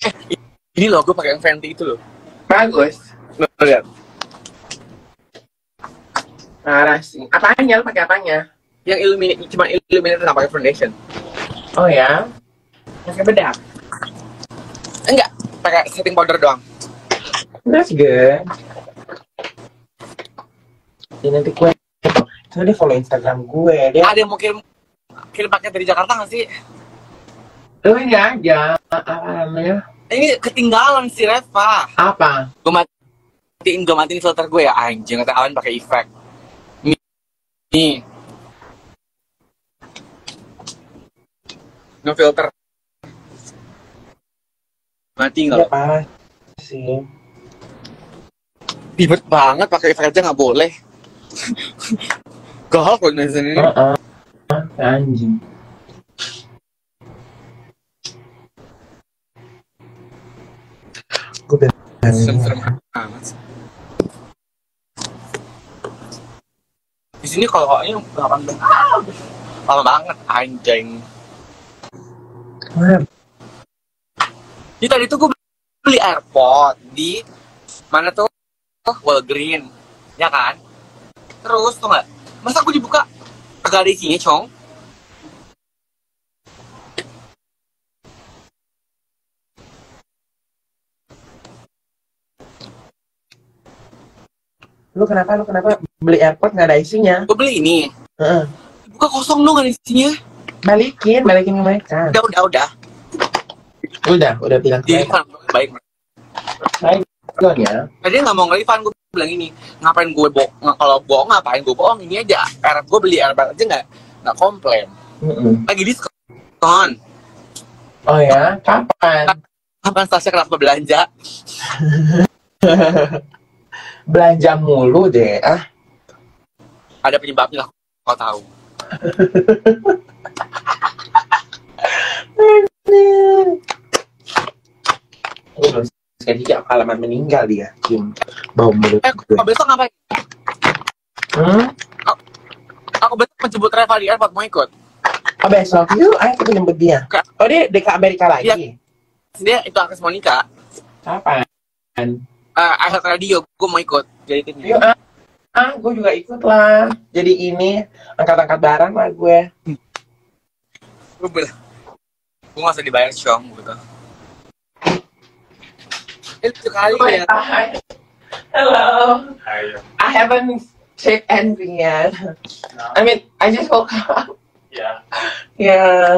Ini loh, gue pakai yang Fenty itu loh. Bagus. Lo lihat. Parah sih. Apanya? Lu pakai apanya? Yang Illuminate, cuma Illuminate nggak pakai foundation. Oh ya? Pakai bedak? Enggak, pakai setting powder doang. That's good. Jadi nanti gue dia follow Instagram gue. Dia Ada yang mau kirim paket dari Jakarta nggak sih? lu ini aja apa namanya? Ini ketinggalan si Reva. Apa? Gue matiin filter gue ya, anjing. Kata Alan pakai efek. Nih. Nge-filter. Mati nggak? Ya parah sih. Ribet banget, pakai efek aja nggak boleh. Galak kok di sini. Anjing. Gue Serem banget. Di sini kalau ini 18 lama banget anjing. Jadi tadi tuh gue beli AirPod di mana tuh? Walgreen, ya kan? Terus tuh nggak? Masa gue dibuka agak ada isinya, Cong? Lu kenapa beli AirPod nggak ada isinya? Gue beli ini. Buka kosong dong ada isinya. Balikin ke mereka. Udah bilang ke mereka. Baik. Baik ya. Tadi nggak mau nge-refund, gue bilang ini. Ngapain gue kalau bohong ngapain gue bohong? Ini aja. Gue beli AirPod aja nggak komplain. Lagi diskon. Oh ya, kapan? Kapan Stasya kenapa belanja? Belanja mulu deh, Ada penyebabnya lah, kau tahu. Jadi alamat meninggal dia, Kim. Bau mulut. Kau besok ngapain? Aku besok menjemput Reva di airport, mau ikut? Oh besok, yuk, ayo kita jemput dia. Oh dia ke Amerika lagi? Dia itu Akses Monica. Kapan? Akhir radio, gue mau ikut jadi timnya. Yuk, gue juga ikut lah. Jadi ini angkat-angkat barang lah gue. Gue bilang, gue nggak usah dibayar Cong gitu. Itu kali ya. Hello. Hi. I haven't checked anything yet. No. I mean, I just woke up. Yeah. Yeah.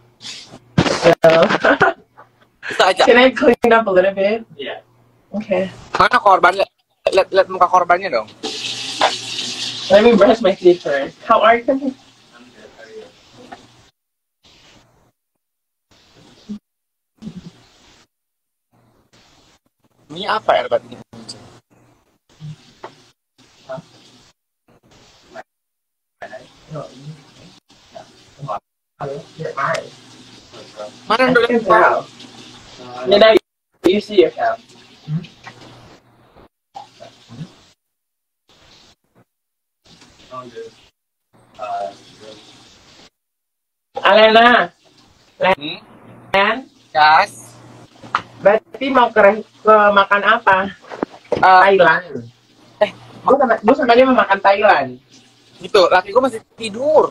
Bisa aja. Can I clean up a little bit? Yeah. Okay. Mana korbannya? Lihat muka korbannya dong. Let me brush my teeth first. How are you? I'm good. How are you? Ini apa ya obat ini? Your eyes. Mana I dulu? can tell. Yeah, now you see yourself. I'm good. Alena, Len, Gas. berarti mau ke makan apa? Thailand. Gue sama dia mau makan Thailand. Gitu, laki gue masih tidur.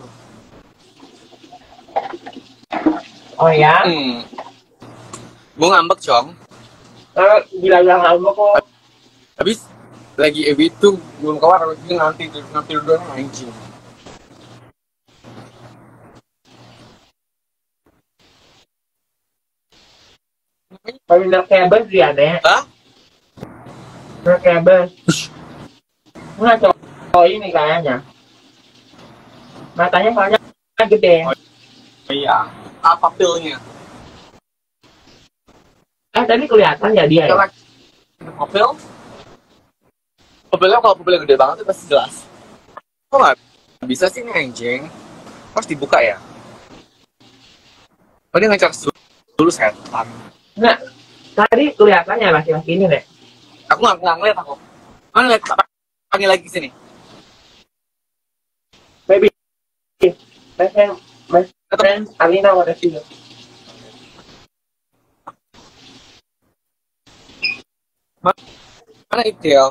Oh ya? Gue ngambek, Cong. Gila-gila ngambek kok. Habis lagi itu belum keluar, dia nanti dulu anjing. Baru nakebel dia, Nek. Hah? Nakebel. Nggak cowok ini kayaknya. Matanya soalnya gede. Oh iya. Apa pilnya? Tadi kelihatan ya dia ya? Pupil? Pupilnya kalau pupilnya gede banget itu pasti jelas. Kok nggak bisa sih ini anjing? Harus dibuka ya? Oh dia nge-charge dulu setan. Nggak, tadi kelihatannya laki-laki ini, Nek. Aku nggak ngeliat aku. Mana lihat panggil lagi sini. Baby, my friend Alina wanna see you. Mana Itil?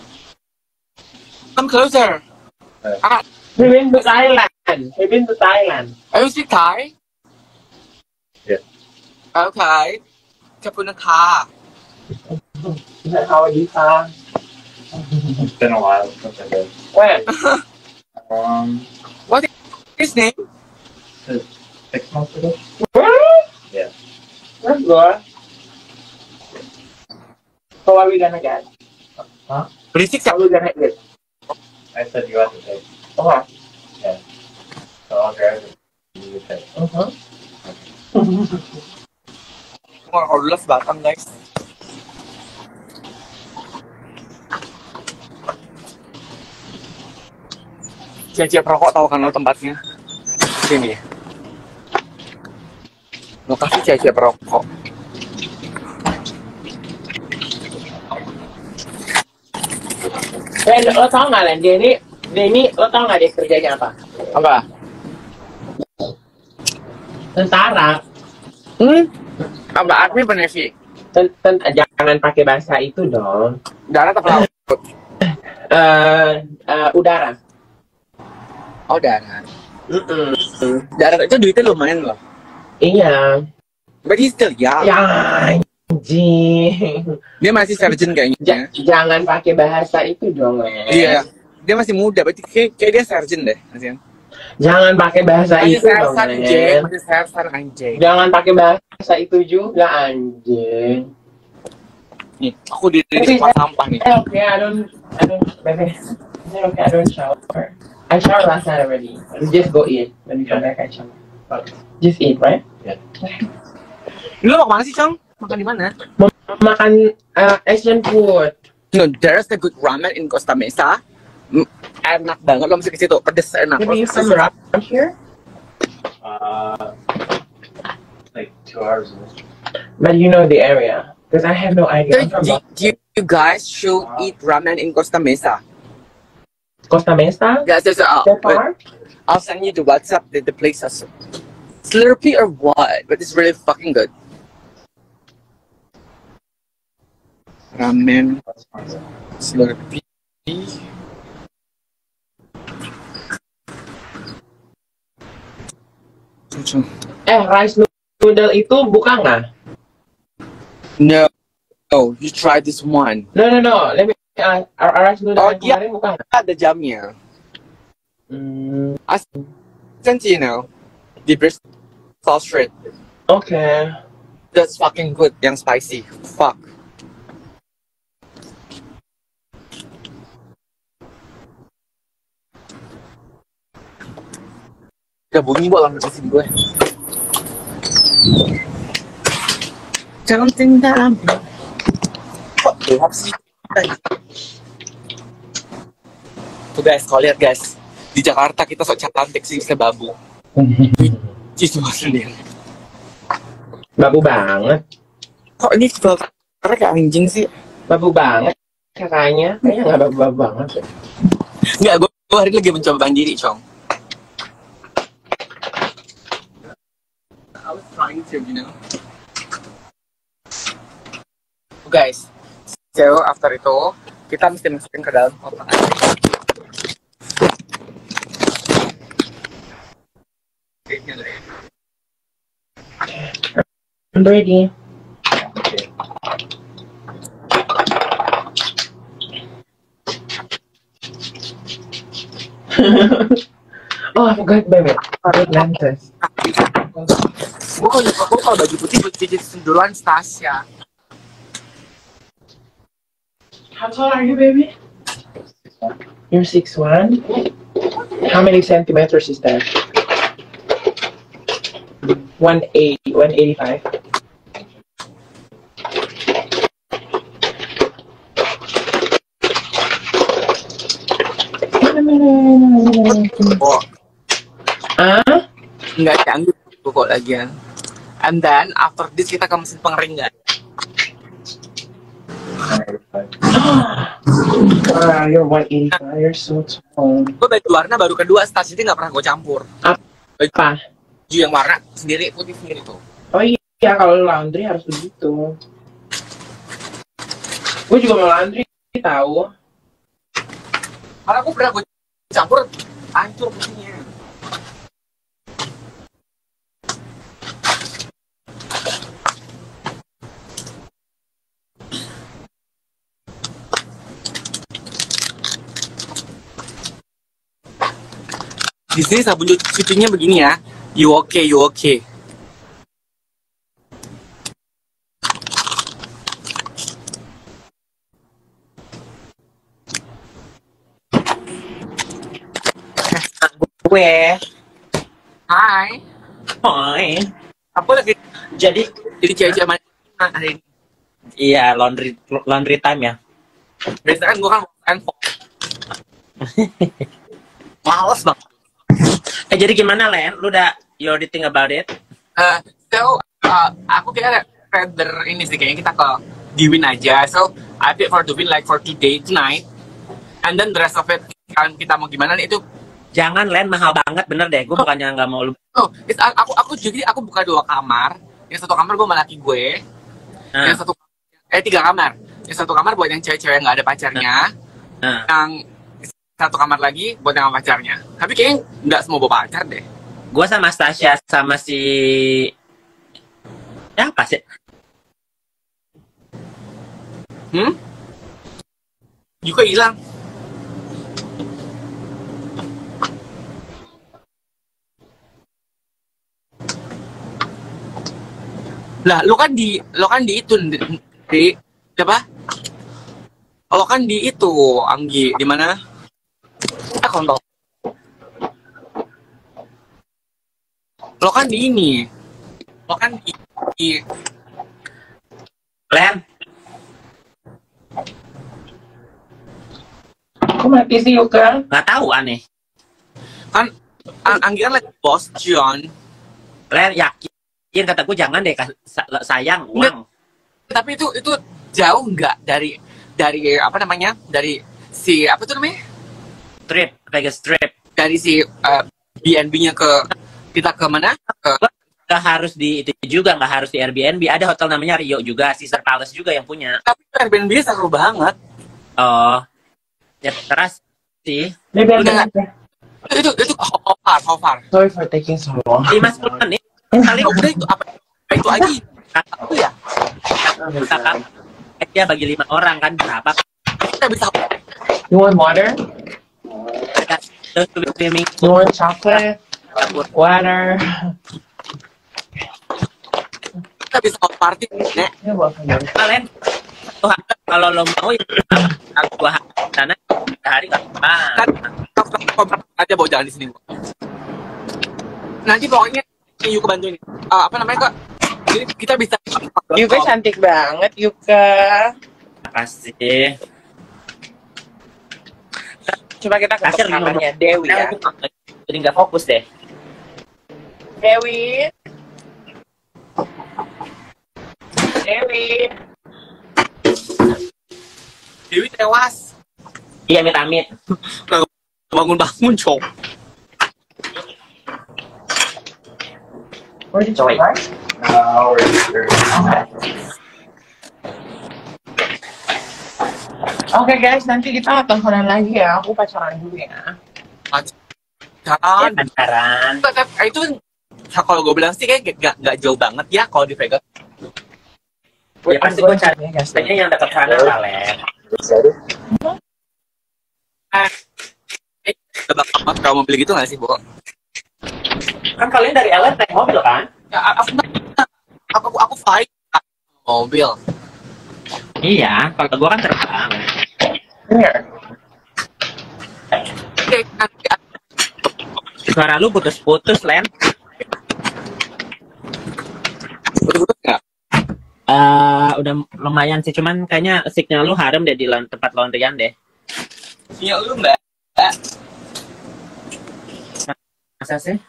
Come closer. Ah, We've been to Thailand. We've been to Thailand. you speak Thai? Yeah. Okay. Kapunaka. How are you, Tom? It's been a while since I did. When? What is his name? 6 months ago? What? Yeah. That's good. So what are we gonna get? Huh? Berisik What are we gonna get? I said you had to take. Oh. So I'll grab it. You take. Uh-huh. Mga orlos batang guys. Cia-cia perokok tahu kan lo tempatnya? Sini. Lokasi cia-cia perokok. Lo tau nggak, Len? Denny, lo tau nggak dia kerjanya apa? Apa? Tentara. Apa army benefi? Jangan pakai bahasa itu dong. Darat apa laut? Udara. Oh darat. Darat itu duitnya lumayan loh. Iya. But he's still young. Ya, anjing. Dia masih sergeant kayaknya. Jangan pakai bahasa itu dong, Len. Iya. Dia masih muda, berarti kayak dia sergeant deh, Asian. Jangan pakai bahasa Masih itu dong, sersan Len. anjing, masih sersan anjing. Jangan pakai bahasa itu juga, anjing. Nih, aku di tempat sampah nih. Okay, I don't, baby. Okay, I don't shower. I showered last night already. We just go eat. When we come back, I shower. Just eat, right? Yeah. Lu mau kemana sih, Cong? Makan di mana? Makan Asian food. No, there's a good ramen in Costa Mesa. Enak banget, lo mesti ke situ. Pedes enak. Maybe you from around here? Like 2 hours away. But you know the area. Because I have no idea. I'm from You guys should eat ramen in Costa Mesa. Costa Mesa? Yes, there's That far? I'll send you the WhatsApp, the place. Slurpee or what? But it's really fucking good. Ramen, Slurpee. Rice noodle itu buka nggak? No. Oh, you try this one. No. Let me. Rice noodle Oh, yang kemarin buka nggak? Ada jamnya. I sent you know. The Bristol Street. Okay. That's fucking good. Yang spicy. Fuck. Udah bunyi buat langit mesin gue. Jangan tinggal. Kok gelap sih? Tuh guys, kalau lihat guys, di Jakarta kita sok cantik sih bisa babu. Cuma sendiri. Babu banget. Kok ini filternya kayak anjing sih? Babu banget. Kayaknya nggak babu-babu banget. Nggak, gue hari ini lagi mencoba mandiri, Cong. I was trying to, you know. Guys, so after itu kita mesti masukin ke dalam kotak. I'm ready. Oh, I forgot, baby. Atlantis. Gue kalau baju putih buat jadi sendulan Stasia. How tall are you, baby? You're 6'1". How many centimeters is that? 185. Oh, Ah? nggak canggih kok lagian. And then after this kita ke mesin pengering nggak? You're 185. You're so tall. Gue baju warna baru kedua, stasi itu nggak pernah gue campur. Apa? Baju yang warna sendiri, putih sendiri tuh. Oh iya, kalau laundry harus begitu. Gue juga mau laundry tahu. Karena aku pernah gue campur, hancur mesinnya. Di sini sabun cucinya begini ya. You okay, you okay. Gue. Hai. Hai. Aku lagi Jadi cewek-cewek mana hari ini? iya laundry time ya. Biasanya kan gue kan males banget. Jadi gimana Len? Lu udah you already think about it? Aku kayaknya rather ini sih, kayaknya kita ke Diwin aja. So I pick for Diwin like for today tonight, and then the rest of it kan kita mau gimana itu. Jangan Len, mahal banget bener deh. Gue bukannya nggak mau lu. Oh, aku jadi aku buka 2 kamar. Yang 1 kamar gue sama laki gue. Yang 3 kamar. Yang 1 kamar buat yang cewek-cewek yang nggak ada pacarnya. Yang 1 kamar lagi buat yang sama pacarnya. Tapi kayaknya nggak semua bawa pacar deh. Gue sama Stasia sama si ya apa sih? Juga hilang. Lah, lo kan di itu di apa? Lo kan di itu, Anggi, di mana? Kontol. Lo kan di ini. Lo kan di Len, Kok mati sih Yuka? nggak tahu aneh. kan Anggi kan lagi bos John. Len yakin kata gue jangan deh sayang uang. Tapi itu jauh nggak dari apa namanya? Dari si apa tuh namanya? Vegas trip. Dari si BNB-nya ke kita ke mana? Nggak harus di itu juga, nggak harus di Airbnb. Ada hotel namanya Rio juga, Caesar Palace juga yang punya. Tapi Airbnb seru banget. Oh, ya terus sih. Maybe I'm Udah. gonna... Itu how far? Sorry for taking so long. 5-10 menit. Kali Udah itu apa itu lagi? Itu ya. misalkan dia bagi 5 orang kan berapa? Kita bisa You want water? Ada terus swimming You want chocolate? Water? kita bisa party, Nek. You're welcome. kalian. Tuh, kalau lo mau ya 2 hari sana 3 hari nggak apa. Kan aja bawa jalan di sini. Nanti pokoknya Yuk bantuin. Apa namanya, Kak? Jadi kita bisa Yuka cantik banget, Yuka. Makasih. Coba kita ke Akhir kamarnya Dewi ya. Jadi nggak fokus deh. Dewi. Dewi. Dewi tewas. Iya, amit-amit. Bangun-bangun, cok. Where did Joy. you go? No, we're here. Oke guys, nanti kita teleponan lagi ya. Aku pacaran dulu ya. Jangan. Pacaran. Itu kalau gue bilang sih kayak nggak jauh banget ya kalau di Vegas. Ya pasti gue cari ya guys. kayaknya yang dekat sana lah, Len. Bakal kalau mobil gitu nggak sih, Bu? Kan kalian dari LA naik mobil kan? Ya, aku fight mobil. Iya, kalau gue kan terbang. Here. Oke, nanti Suara lu putus-putus, Len. betul-betul nggak? Udah lumayan sih, cuman kayaknya signal lu harem deh di tempat laundryan deh. Iya lu Mbak. Masa sih?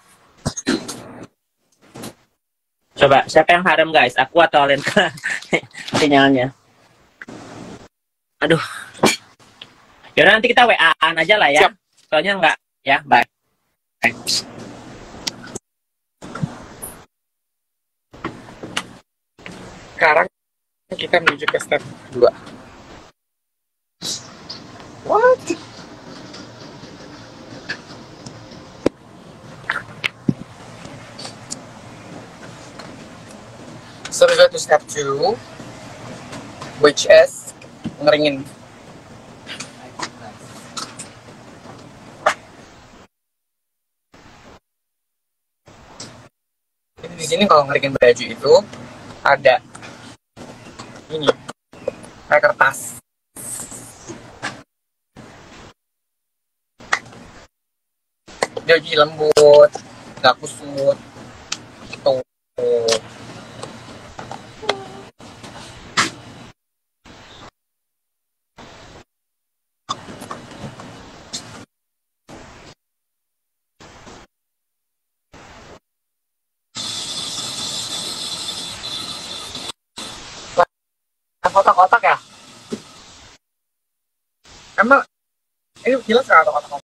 Coba, siapa yang harem guys? Aku atau Len? Sinyalnya. Aduh. Yaudah nanti kita WA-an aja lah ya. Siap. Soalnya enggak, ya, bye. Sekarang kita menuju ke step 2. What? So we go to step 2, which is ngeringin. Jadi di sini kalau ngeringin baju itu ada ini kayak kertas. Dia jadi lembut, nggak kusut. Tuh. Kotak-kotak ya? Emang ini kilas nggak kotak-kotak?